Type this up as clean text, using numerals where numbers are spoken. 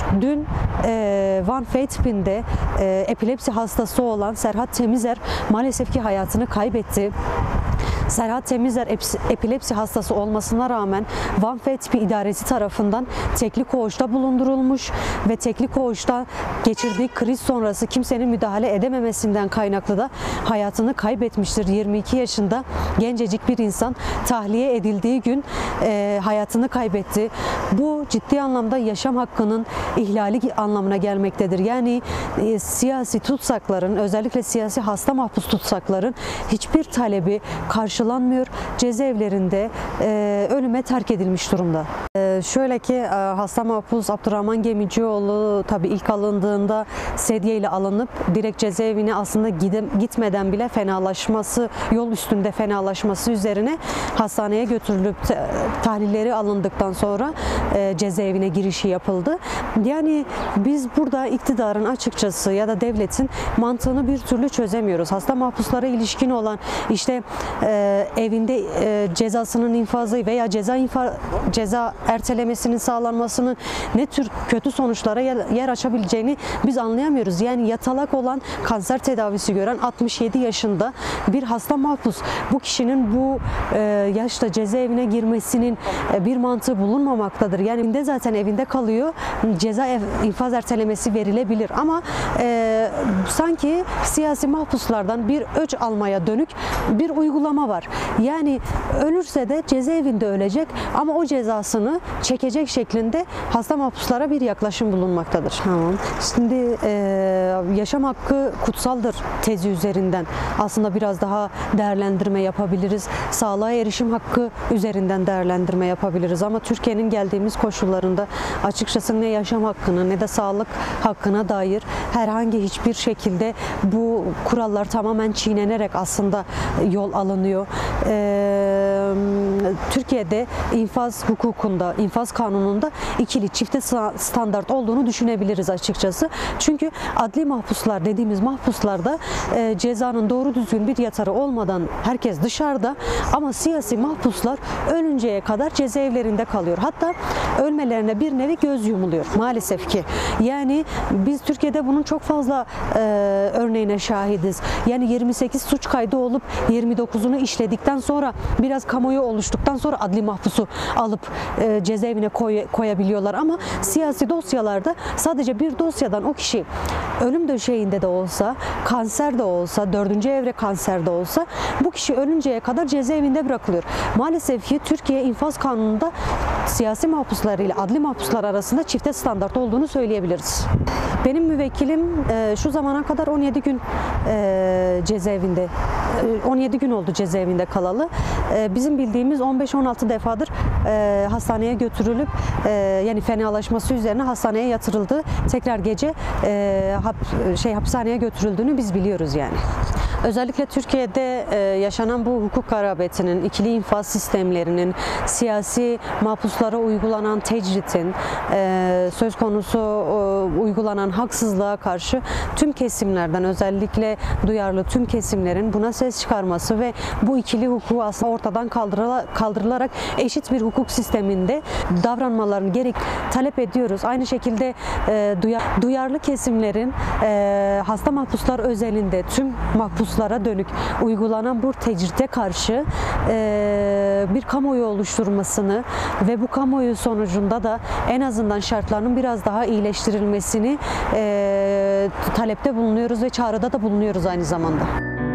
Dün Van Feitpin'de epilepsi hastası olan Serhat Temizer maalesef ki hayatını kaybetti. Serhat Temizer epilepsi hastası olmasına rağmen Van Feitpin idaresi tarafından tekli koğuşta bulundurulmuş ve tekli koğuşta geçirdiği kriz sonrası kimsenin müdahale edememesinden kaynaklı da hayatını kaybetmiştir. 22 yaşında gencecik bir insan tahliye edildiği gün hayatını kaybetti. Bu ciddi anlamda yaşam hakkının ihlali anlamına gelmektedir. Yani siyasi tutsakların, özellikle siyasi hasta mahpus tutsakların hiçbir talebi karşılanmıyor. Cezaevlerinde ölüme terk edilmiş durumda. Şöyle ki hasta mahpus Abdurrahman Gemicioğlu tabii ilk alındığında sedye ile alınıp direkt cezaevine aslında gitmeden bile fenalaşması, yol üstünde fenalaşması üzerine hastaneye götürülüp tahlilleri alındıktan sonra cezaevine girişi yapıldı. Yani biz burada iktidarın açıkçası ya da devletin mantığını bir türlü çözemiyoruz. Hasta mahpuslara ilişkin olan işte evinde cezasının infazı veya ceza ertelemesinin sağlanmasının ne tür kötü sonuçlara yer açabileceğini biz anlayamıyoruz. Yani yatalak olan, kanser tedavisi gören 67 yaşında bir hasta mahpus. Bu kişinin bu yaşta cezaevine girmesinin bir mantığı bulunmamaktadır. Yani de zaten evinde kalıyor. Ceza infaz ertelemesi verilebilir ama sanki siyasi mahpuslardan bir öç almaya dönük bir uygulama var. Yani ölürse de cezaevinde ölecek ama o cezasını çekecek şeklinde hasta mahpuslara bir yaklaşım bulunmaktadır. Tamam. Şimdi yaşam hakkı kutsaldır tezi üzerinden aslında biraz daha değerlendirme yapabiliriz. Sağlığa erişim hakkı üzerinden değerlendirme yapabiliriz ama Türkiye'nin geldiğimiz koşullarında açıkçası ne yaşam hakkına ne de sağlık hakkına dair herhangi hiçbir şekilde bu kurallar tamamen çiğnenerek aslında yol alınıyor. Türkiye'de infaz hukukunda, infaz kanununda ikili çifte standart olduğunu düşünebiliriz açıkçası. Çünkü adli mahpuslar dediğimiz mahpuslarda cezanın doğru düzgün bir yatarı olmadan herkes dışarıda ama siyasi mahpuslar ölünceye kadar cezaevlerinde kalıyor. Hatta ölmelerine bir nevi göz yumuluyor maalesef ki. Yani biz Türkiye'de bunun çok fazla örneğine şahidiz. Yani 28 suç kaydı olup 29'unu işledikten sonra biraz kamuoyu oluştuktan sonra adli mahpusu alıp cezaevine koyabiliyorlar ama siyasi dosyalarda sadece bir dosyadan o kişi ölüm döşeğinde de olsa, kanser de olsa, 4. evre kanser de olsa bu kişi ölünceye kadar cezaevinde bırakılıyor. Maalesef ki Türkiye infaz kanununda siyasi mahpuslar ile adli mahpuslar arasında çifte standart olduğunu söyleyebiliriz. Benim müvekkilim şu zamana kadar 17 gün cezaevinde, 17 gün oldu cezaevinde kalalı. Bizim bildiğimiz 15-16 defadır hastaneye götürülüp yani fenalaşması üzerine hastaneye yatırıldı. Tekrar gece hapishaneye götürüldüğünü biz biliyoruz yani. Özellikle Türkiye'de yaşanan bu hukuk garabetinin, ikili infaz sistemlerinin, siyasi mahpuslara uygulanan tecritin, söz konusu uygulanan haksızlığa karşı tüm kesimlerden özellikle duyarlı tüm kesimlerin buna ses çıkarması ve bu ikili hukuku aslında ortadan kaldırılarak eşit bir hukuk sisteminde davranmalarını talep ediyoruz. Aynı şekilde duyarlı kesimlerin hasta mahpuslar özelinde tüm mahpuslara dönük uygulanan bu tecrite karşı bir kamuoyu oluşturmasını ve bu kamuoyu sonucunda da en azından şartlarının biraz daha iyileştirilmesini talepte bulunuyoruz ve çağrıda da bulunuyoruz aynı zamanda.